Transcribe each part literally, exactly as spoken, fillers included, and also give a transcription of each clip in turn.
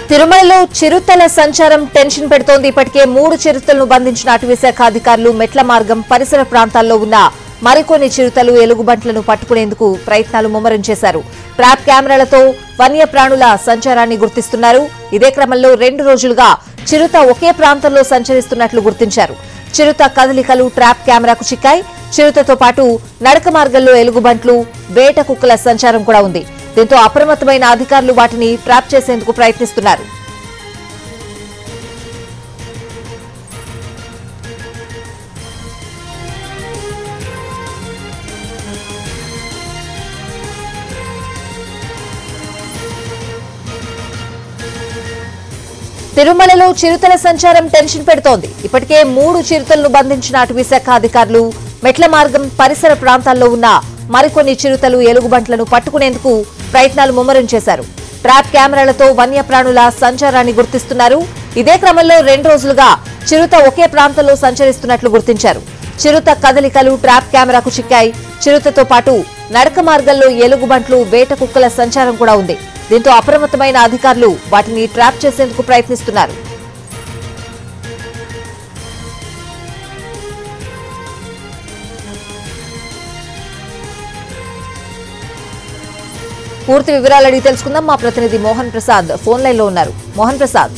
తిరుమలలో చిరుతల సంచారం టెన్షన్ పెడుతోంది. ఇప్పటికే మూడు చిరుతలను బంధించిన అటవీశాఖ అధికారులు మెట్ల మార్గం పరిసర ప్రాంతాల్లో ఉన్న మరికొన్ని చిరుతలు ఎలుగుబంట్లను పట్టుకునేందుకు ప్రయత్నాలు ముమ్మరం చేశారు. ట్రాప్ కెమెరాలతో వన్యప్రాణుల సంచారాన్ని గుర్తిస్తున్నారు. ఇదే క్రమంలో రెండు రోజులుగా చిరుత ఒకే ప్రాంతంలో సంచరిస్తున్నట్లు గుర్తించారు. చిరుత కదలికలు ట్రాప్ కెమెరాకు చిక్కాయి. చిరుతతో పాటు నడక మార్గంలో ఎలుగుబంట్లు, వేట కుక్కల సంచారం కూడా ఉంది. దీంతో అప్రమత్తమైన అధికారులు వాటిని ట్రాప్ చేసేందుకు ప్రయత్నిస్తున్నారు. తిరుమలలో చిరుతల సంచారం టెన్షన్ పెడుతోంది. ఇప్పటికే మూడు చిరుతలను బంధించిన అటవీశాఖ అధికారులు మెట్ల మార్గం పరిసర ప్రాంతాల్లో ఉన్న మరికొన్ని చిరుతలు ఎలుగుబంట్లను పట్టుకునేందుకు ప్రయత్నాలు ముమ్మరం చేశారు. ట్రాప్ కెమెరాలతో వన్యప్రాణుల సంచారాన్ని గుర్తిస్తున్నారు. ఇదే క్రమంలో రెండు రోజులుగా చిరుత ఒకే ప్రాంతంలో సంచరిస్తున్నట్లు గుర్తించారు. చిరుత కదలికలు ట్రాప్ కెమెరాకు చిక్కాయి. చిరుతతో పాటు నడక మార్గంలో ఎలుగుబంట్లు, వేట కుక్కల సంచారం కూడా ఉంది. దీంతో అప్రమత్తమైన అధికారులు వాటిని ట్రాప్ చేసేందుకు ప్రయత్నిస్తున్నారు. పూర్తి వివరాలు అడిగి తెలుసుకుందాం. మా ప్రతినిధి మోహన్ ప్రసాద్ ఫోన్ లైన్ లో ఉన్నారు. మోహన్ ప్రసాద్,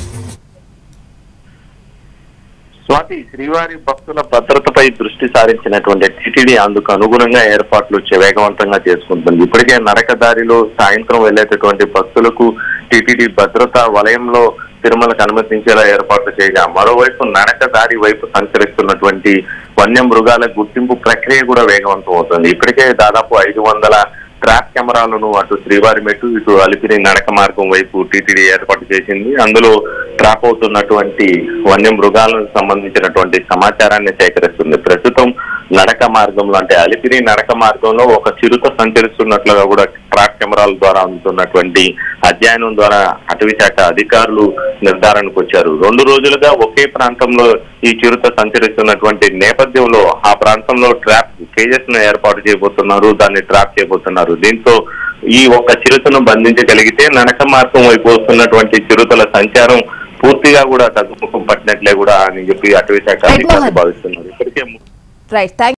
స్వాతి, శ్రీవారి భక్తుల భద్రతపై దృష్టి సారించినటువంటి టీటీడీ అందుకు అనుగుణంగా ఏర్పాట్లు వేగవంతంగా చేసుకుంటుంది. ఇప్పటికే నడక దారిలో సాయంత్రం వెళ్లేటటువంటి భక్తులకు టీటీడీ భద్రతా వలయంలో తిరుమలకు అనుమతించేలా ఏర్పాట్లు చేయగా, మరోవైపు నడక దారి వైపు సంచరిస్తున్నటువంటి వన్య మృగాల గుర్తింపు ప్రక్రియ కూడా వేగవంతం అవుతుంది. ఇప్పటికే దాదాపు ఐదు వందల ట్రాప్ కెమెరాలను అటు శ్రీవారి మెట్టు, ఇటు అలిపిరి నడక మార్గం వైపు టీటీడీ ఏర్పాటు చేసింది. అందులో ట్రాప్ అవుతున్నటువంటి వన్య మృగాలకు సంబంధించినటువంటి సమాచారాన్ని సేకరిస్తుంది. ప్రస్తుతం నడక మార్గంలో అంటే అలిపిరి నడక మార్గంలో ఒక చిరుత సంచరిస్తున్నట్లుగా కూడా ట్రాప్ కెమెరాల ద్వారా అందుతున్నటువంటి అధ్యయనం ద్వారా అటవీ శాఖ అధికారులు నిర్ధారణకు వచ్చారు. రెండు రోజులుగా ఒకే ప్రాంతంలో ఈ చిరుత సంచరిస్తున్నటువంటి నేపథ్యంలో ఆ ప్రాంతంలో ట్రాప్ కేజెస్ ను ఏర్పాటు చేయబోతున్నారు, దాన్ని ట్రాప్ చేయబోతున్నారు. దీంతో ఈ ఒక్క చిరుతను బంధించగలిగితే నడక మార్గం వైపు వస్తున్నటువంటి చిరుతల సంచారం పూర్తిగా కూడా తగ్గుముఖం పట్టినట్లే కూడా అని చెప్పి అటవీ శాఖ అధికారులు భావిస్తున్నారు. ఇప్పటికే